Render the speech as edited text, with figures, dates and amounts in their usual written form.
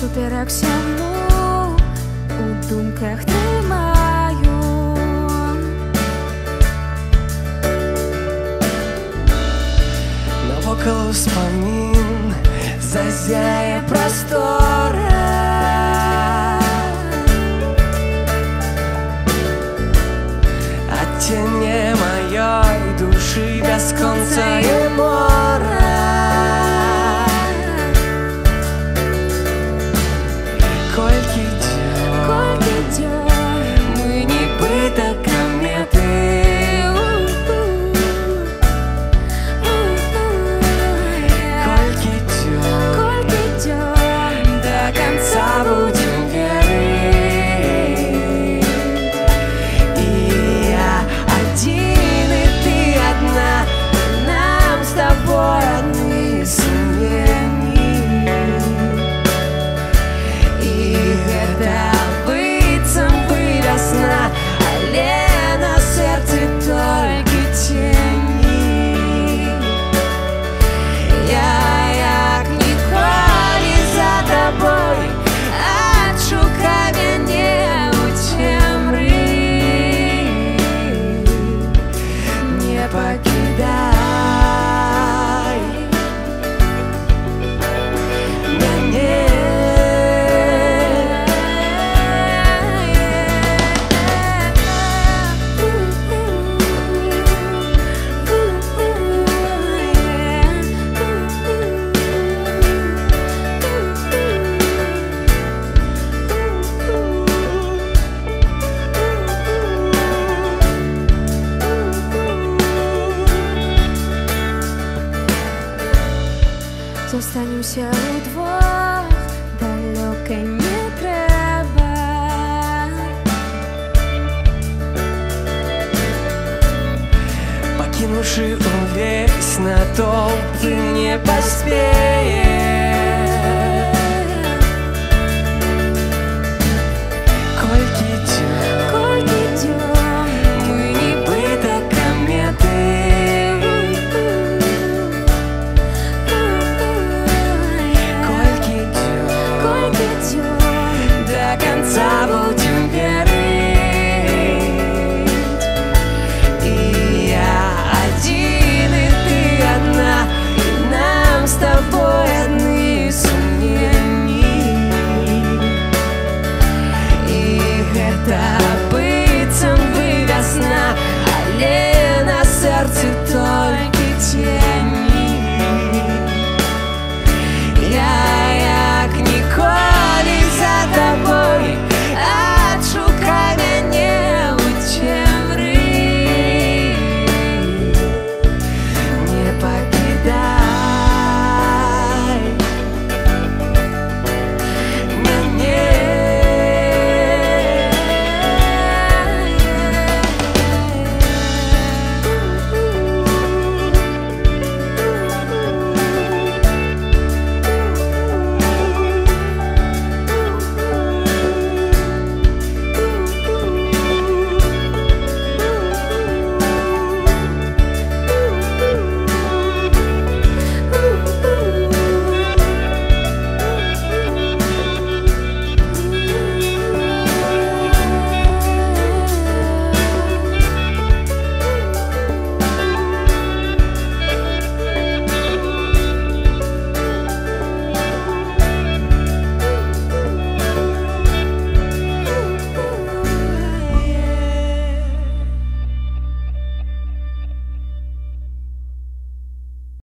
всуперек всьому у думках тримаю. Навокал спомін зазяє простора, оттене моей души без конца и мора. Кольки дён, мы нібито комети. Будем верить. И я один, и ты одна, нам с тобой одни сомнения. И когда лицам выросна, але на сердце только тени. Я як ніколи за тобой шукаю не у темры, не покидай меня. Зостанемся удвох, далеко не треба. Покинувши увесь натовп, ты не поспеешь.